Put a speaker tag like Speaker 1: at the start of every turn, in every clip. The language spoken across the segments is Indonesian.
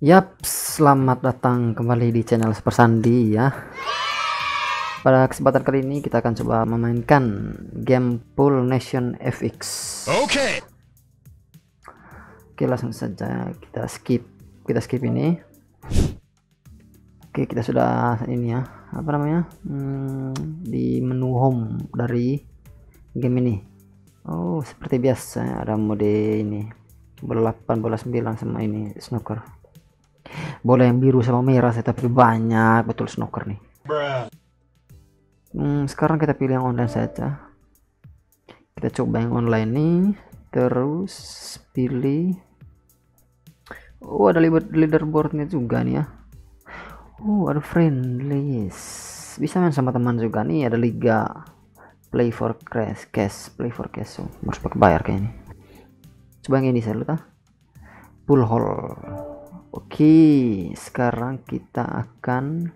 Speaker 1: Yap, selamat datang kembali di channel Super Sandi ya. Pada kesempatan kali ini kita akan coba memainkan game Pool Nation FX. Oke, langsung saja kita skip ini. Oke, kita sudah ini ya, apa namanya, di menu home dari game ini. Oh, seperti biasa ada mode ini, bola 8, bola 9 sama ini snooker. Bola yang biru sama merah saya, tapi banyak betul snooker nih. Sekarang kita pilih yang online saja. Kita coba yang online nih, terus pilih. Oh, ada leaderboardnya juga nih ya. Oh, ada friendlies, bisa main sama teman juga nih. Ada liga, play for cash. So, harus pakai bayar kayaknya. Coba yang ini saya lupa. Pool hall. Oke, sekarang kita akan,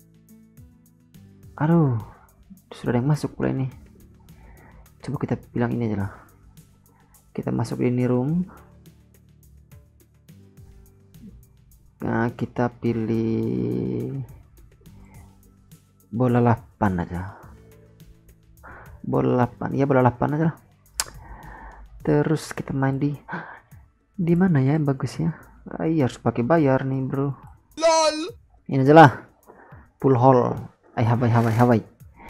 Speaker 1: aduh, sudah ada yang masuk pula ini. Coba kita bilang ini aja lah. Kita masuk di ini room. Nah, kita pilih bola 8 aja. Bola 8, ya bola 8 aja lah. Terus kita main di mana ya yang bagus ya? Iya, harus pakai bayar nih bro. LOL. Ini aja lah, pool hall. Hai.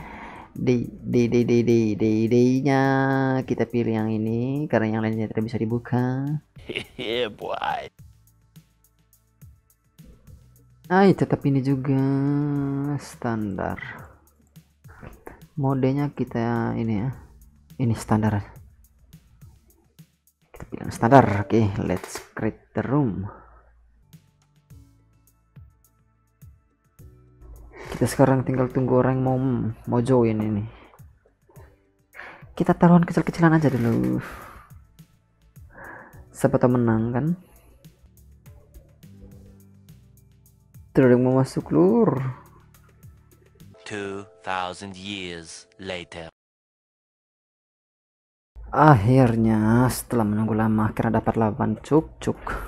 Speaker 1: Nya kita pilih yang ini karena yang lainnya tidak bisa dibuka. Yeah, boy. Tetap ini juga standar. Modenya kita ini ya. Ini standar. Kita pilih standar. Oke, let's create the room. Kita sekarang tinggal tunggu orang mau join ini. Kita taruhan kecil-kecilan aja dulu. Siapa tahu menang kan? Terus yang mau masuk lur.
Speaker 2: 2000 years later.
Speaker 1: Akhirnya setelah menunggu lama akhirnya dapat lawan cuk.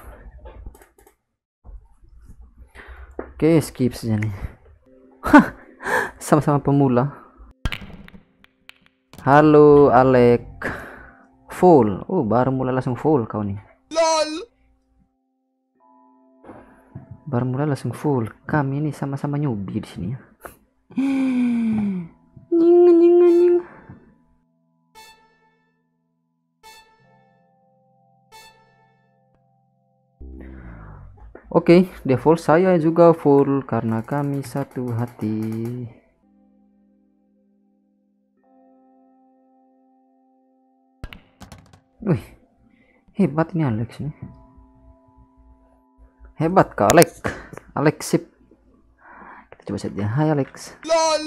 Speaker 1: Oke, skip saja nih. Hah, sama-sama pemula. Halo Alek. Full. Oh, baru mulai langsung full kau nih. LOL. Baru mulai langsung full. Kami ini sama-sama newbie di sini ya. Nying. Oke, dia full, saya juga full karena kami satu hati. Wih, hebat ini Alex nih. Hebat kak Alex sip. Kita coba saja. Hai Alex. LOL.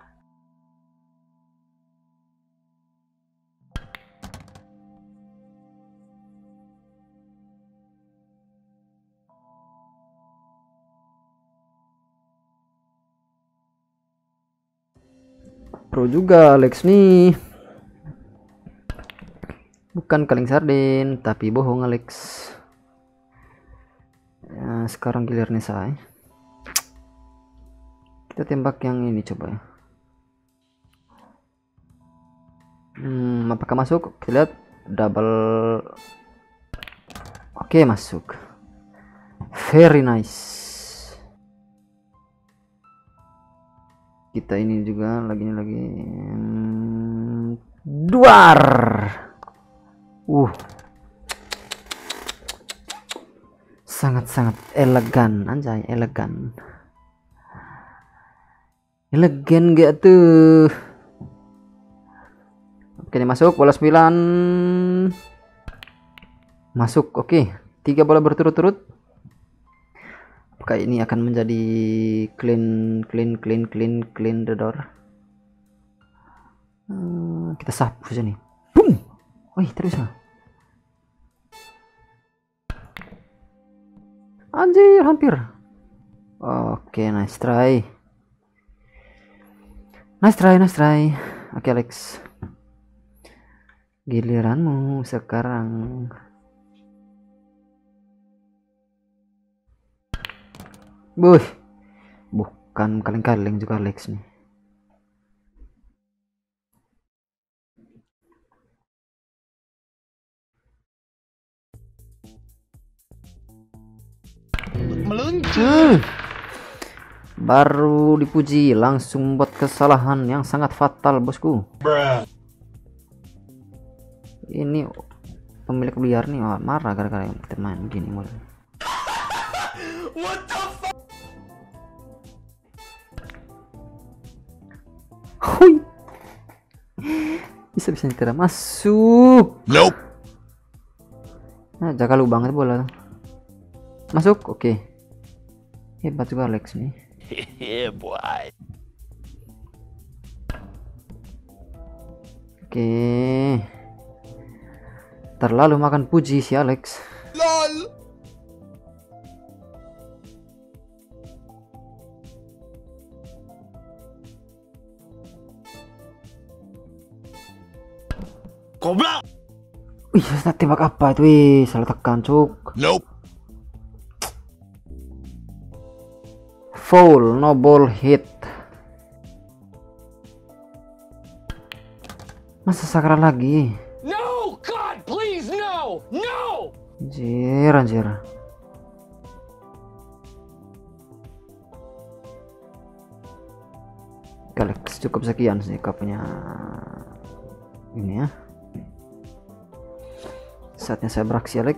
Speaker 1: Pro juga Alex nih. Bukan kaleng sarden, tapi bohong Alex. Ya, sekarang giliran saya. Kita tembak yang ini coba ya. Apakah masuk? Kita lihat double. Oke, masuk. Very nice. Kita ini juga lagi duar. Sangat elegan, anjay, elegan gak tuh. Oke, ini masuk bola 9. Masuk. Oke, 3 bola berturut-turut. Apakah ini akan menjadi clean the door? Kita sapu saja nih. Boom. Wih, terus lah. Anjir, hampir. Oke, nice try. Oke Alex, giliranmu sekarang. Buh, bukan kaleng-kaleng juga Alex nih. Meluncur. Baru dipuji langsung buat kesalahan yang sangat fatal, bosku. Ini pemilik liar nih marah gara-gara yang kita main gini mulai. What the fuck? Hui. Bisa-bisa tidak masuk.
Speaker 2: Nope.
Speaker 1: Nah, jaga lu banget bola. Masuk, oke. Hebat juga Alex nih.
Speaker 2: Yeah, boy.
Speaker 1: Oke. Terlalu makan puji si Alex.
Speaker 2: LOL. Goblok.
Speaker 1: Wih, tembak apa itu? Wih, salah tekan, cuk.
Speaker 2: Nope.
Speaker 1: Foul, no ball hit. Masa sakral lagi?
Speaker 3: No, God, please, no, no.
Speaker 1: Anjir. Alex, cukup sekian sih kapnya ini ya. Saatnya saya beraksi, Alex.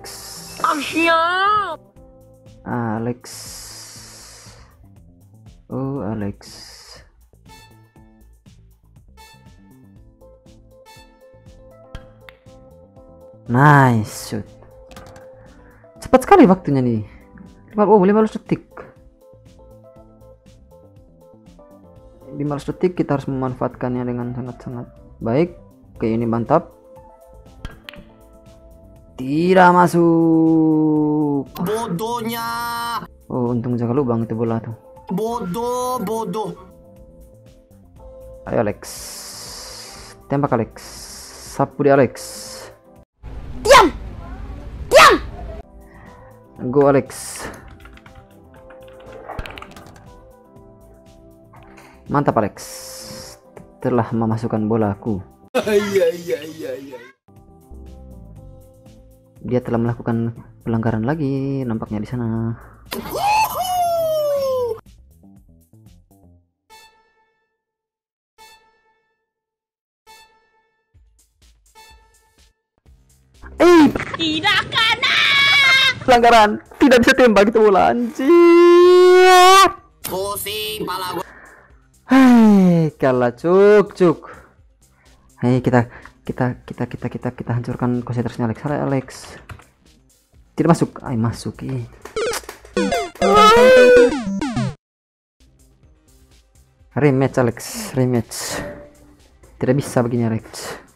Speaker 1: Alex. Oh, Alex. Nice shoot. Cepat sekali waktunya nih. 15 detik. 15 detik kita harus memanfaatkannya dengan sangat-sangat baik. Oke, ini mantap. Tidak masuk.
Speaker 4: Bodohnya.
Speaker 1: Oh, untung jaga lubang itu bola tuh.
Speaker 4: Bodoh.
Speaker 1: Ayo Alex. Tembak Alex. Sapu di Alex. Diam. Go Alex. Mantap Alex. Telah memasukkan bolaku. Dia telah melakukan pelanggaran lagi nampaknya di sana.
Speaker 5: Tidak kena.
Speaker 1: Pelanggaran, tidak bisa tembak itu bola, anjir.
Speaker 4: Pusing pala gua.
Speaker 1: Hai, kalah cuk. Hai, kita hancurkan konsentrasinya Alex. Alex. Tidak masuk. Ay, masuk. Rematch Alex, rematch. Tidak bisa begini Alex.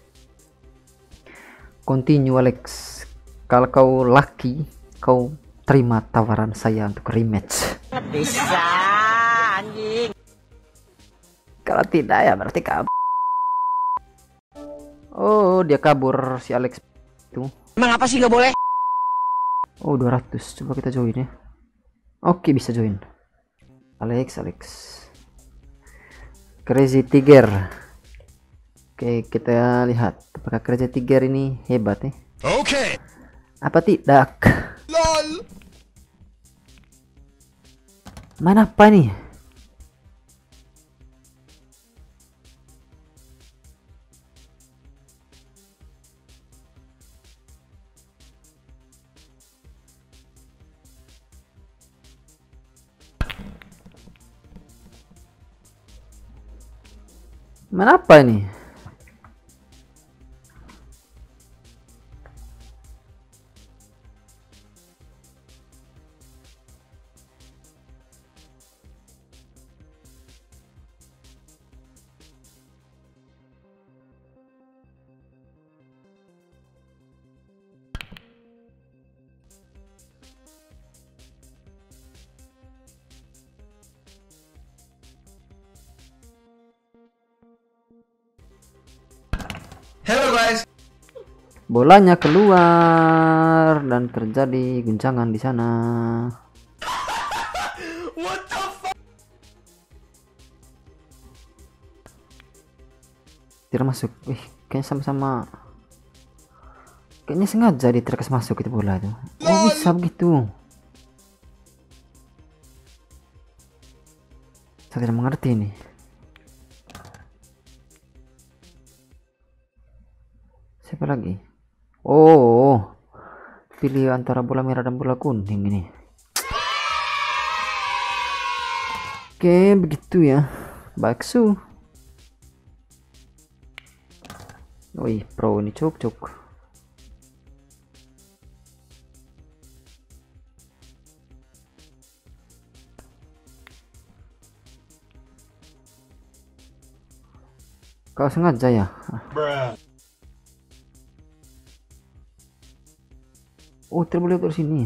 Speaker 1: Continue Alex. Kalau kau laki, kau terima tawaran saya untuk rematch.
Speaker 5: Bisa anjing.
Speaker 1: Kalau tidak ya berarti kabur. Oh, dia kabur si Alex itu.
Speaker 5: Emang apa sih nggak boleh?
Speaker 1: Oh, 200. Coba kita join ya. Oke, bisa join. Alex. Crazy Tiger. Oke, kita lihat apakah Crazy Tiger ini hebat ya.
Speaker 2: Okay.
Speaker 1: Apa tidak?
Speaker 2: LOL.
Speaker 1: Main apa nih? Main apa ini?
Speaker 4: Hello guys.
Speaker 1: Bolanya keluar dan terjadi guncangan di sana.
Speaker 2: What the fuck?
Speaker 1: Tidak masuk. Kayaknya sama-sama. Kayaknya sengaja diterkas masuk itu bola itu. Oh, bisa begitu. Saya tidak mengerti ini. Siapa lagi? Oh, pilih antara bola merah dan bola kuning ini. Oke, begitu ya. Bakso. Wih, pro ini cuk. Kau sengaja ya? Oh, tidak boleh ke sini.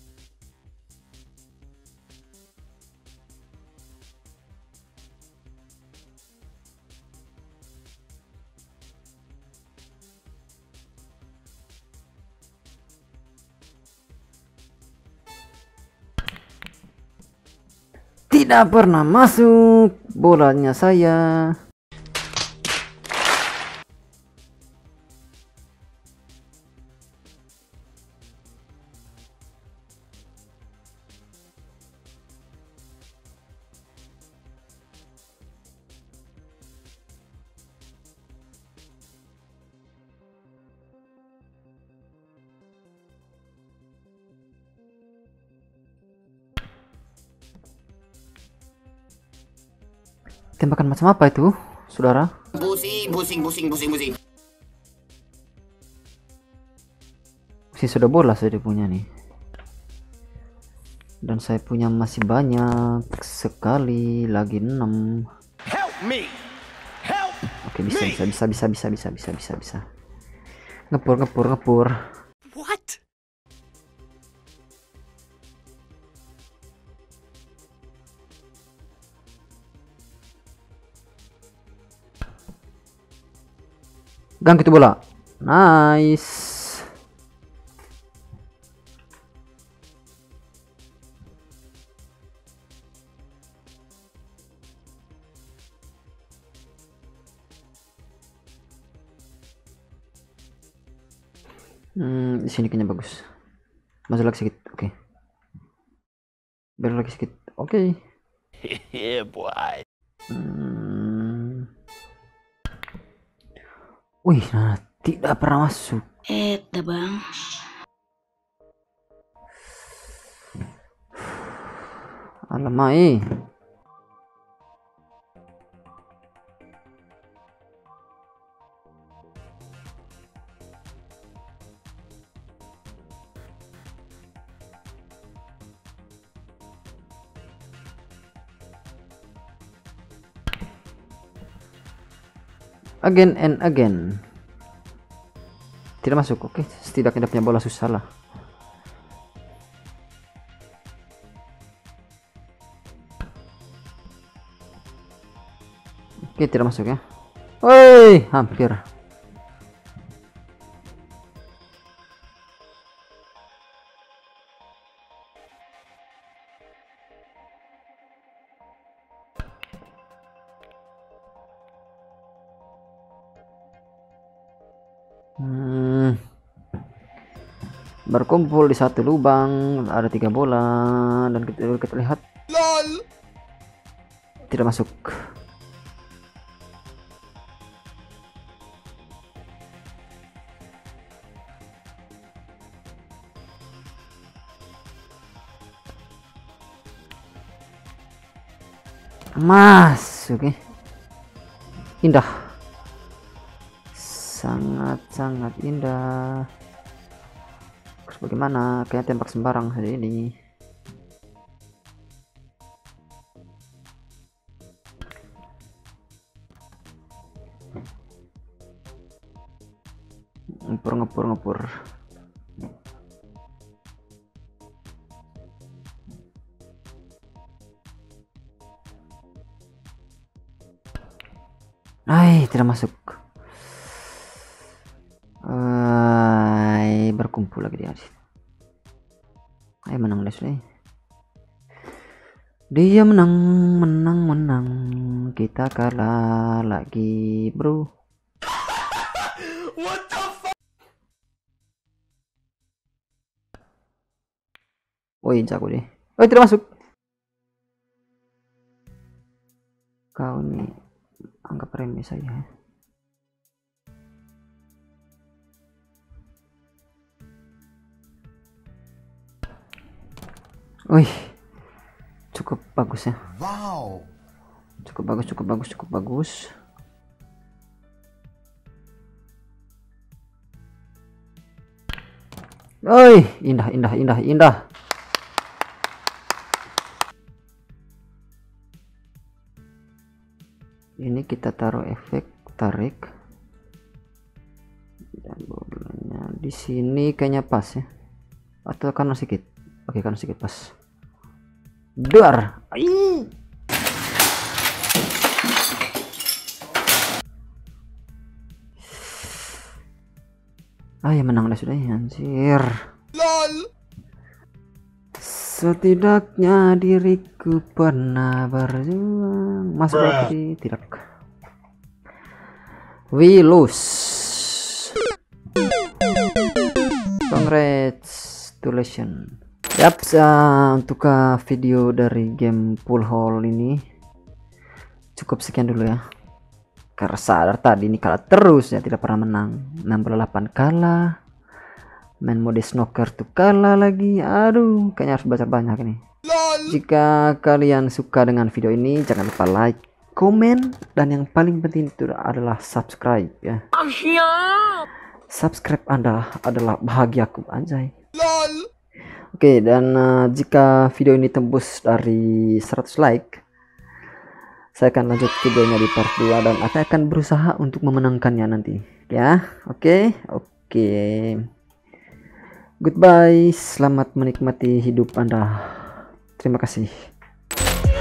Speaker 1: Tidak pernah masuk bolanya saya. Tembakan macam apa itu, saudara?
Speaker 4: Pusing.
Speaker 1: Sudah bola saya punya nih. Dan saya punya masih banyak sekali, lagi 6.
Speaker 2: Help me! Help!
Speaker 1: Oke, bisa. Ngepur.
Speaker 2: What?
Speaker 1: Gang itu bola. Nice. Di sini kayaknya bagus. Masuk lagi sedikit. Oke. Belok lagi sedikit. Oke.
Speaker 2: Yeah, boy.
Speaker 1: Wih, nah, tidak pernah masuk.
Speaker 5: Bang.
Speaker 1: Alamai. Again and again. Tidak masuk. Oke, setidaknya punya bola susah lah. Oke, tidak masuk ya. Woi, hampir. Berkumpul di satu lubang, ada 3 bola dan kita lihat
Speaker 2: LOL.
Speaker 1: tidak masuk. Masuk. Indah, sangat indah. Terus bagaimana? Kayak tembak sembarang saja ini. Ngepur. Tidak masuk. Berkumpul lagi dia. Ayo menang Leslie. Dia menang, menang. Kita kalah lagi, bro.
Speaker 2: What the fuck?
Speaker 1: Woi, jago deh. Oh, tidak masuk. Kau nih anggap remeh saya. Wih, cukup bagus ya.
Speaker 2: Wow.
Speaker 1: Cukup bagus. Oi, indah. Ini kita taruh efek tarik. Dan bolanya di sini kayaknya pas ya. Atau kanan sedikit. Oke, kanan sedikit pas. Dar. Ya menang dah sudah ya, anjir.
Speaker 2: LOL.
Speaker 1: Setidaknya diriku pernah berjuang. Masuk lagi tidak. We lose. Congratulations. Yap, untuk video dari game Pool Hall ini cukup sekian dulu ya. Karena sadar tadi ini kalah terus ya, tidak pernah menang. 68 kalah. Main mode snooker tuh kalah lagi. Aduh, kayaknya harus baca banyak nih. Jika kalian suka dengan video ini, jangan lupa like, komen, dan yang paling penting itu adalah subscribe ya. Subscribe Anda adalah bahagiaku, anjay. Oke, dan jika video ini tembus dari 100 like, saya akan lanjut videonya di part 2 dan akan berusaha untuk memenangkannya nanti ya. Oke. Goodbye, selamat menikmati hidup Anda. Terima kasih.